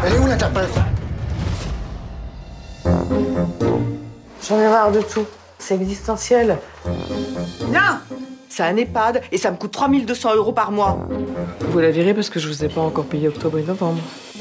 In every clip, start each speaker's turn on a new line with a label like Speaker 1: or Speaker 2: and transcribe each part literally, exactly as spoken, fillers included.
Speaker 1: Elle est où l'interprète?
Speaker 2: J'en ai marre de tout. C'est existentiel.
Speaker 3: Non! C'est un EHPAD et ça me coûte trois mille deux cents euros par mois.
Speaker 2: Vous la virez parce que je vous ai pas encore payé octobre et novembre.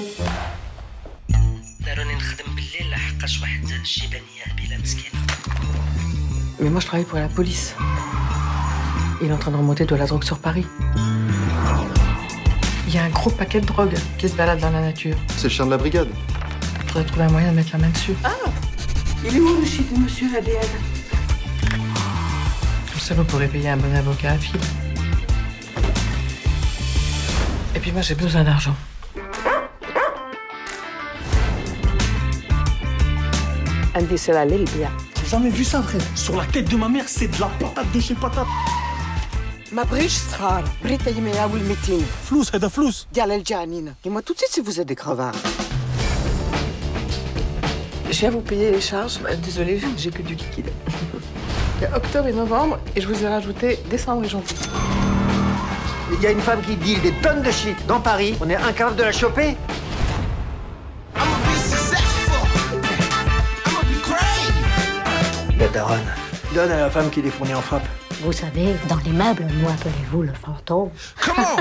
Speaker 2: Mais moi, je travaille pour la police. Il est en train de remonter de la drogue sur Paris. Il y a un gros paquet de drogue qui se balade dans la nature.
Speaker 4: C'est le chien de la brigade.
Speaker 2: Faudrait trouver un moyen de mettre la main dessus.
Speaker 3: Ah! Il est où le shit de monsieur A D N?
Speaker 2: Tout ça, vous pourrez payer un bon avocat à fil. Et puis moi, j'ai besoin d'argent.
Speaker 3: Andy, c'est la Lilbia.
Speaker 5: J'ai jamais vu ça, frère. Sur la tête de ma mère, c'est de la patate de chez patate.
Speaker 3: ما بريش صغار بريت يميا والميتين
Speaker 5: فلوس هذا فلوس
Speaker 3: ديال الجانين et moi tout de suite si vous êtes des crevards.
Speaker 2: Je viens vous payer les charges. Désolée, j'ai que du liquide. Il y a octobre et novembre et je vous ai rajouté décembre et janvier.
Speaker 1: Il y a une femme qui deal des tonnes de shit dans Paris. On est incapable de la choper. La daronne. Donne à la femme qui les fournit en frappe.
Speaker 6: Vous savez, dans les meubles, nous appelez-vous le fantôme.
Speaker 7: Comment?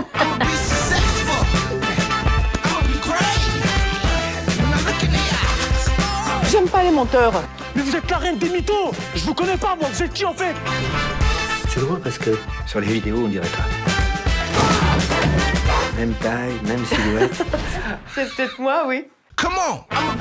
Speaker 3: J'aime pas les menteurs.
Speaker 5: Mais vous êtes la reine des mythos. Je vous connais pas, moi. Vous êtes qui, en fait?
Speaker 1: C'est drôle parce que sur les vidéos, on dirait pas. Même taille, même silhouette.
Speaker 2: C'est peut-être moi, oui.
Speaker 7: Come on!